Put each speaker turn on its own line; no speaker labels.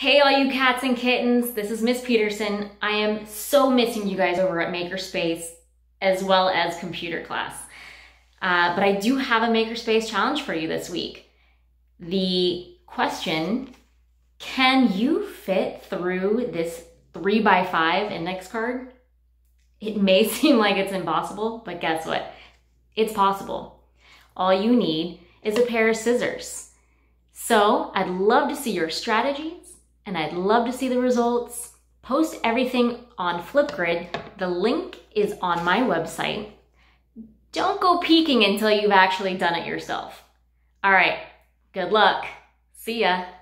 Hey all you cats and kittens, this is Miss Peterson. I am so missing you guys over at Makerspace as well as computer class. But I do have a Makerspace challenge for you this week. The question, can you fit through this 3x5 index card? It may seem like it's impossible, but guess what? It's possible. All you need is a pair of scissors. So I'd love to see your strategies and I'd love to see the results. Post everything on Flipgrid. The link is on my website. Don't go peeking until you've actually done it yourself. All right, good luck. See ya.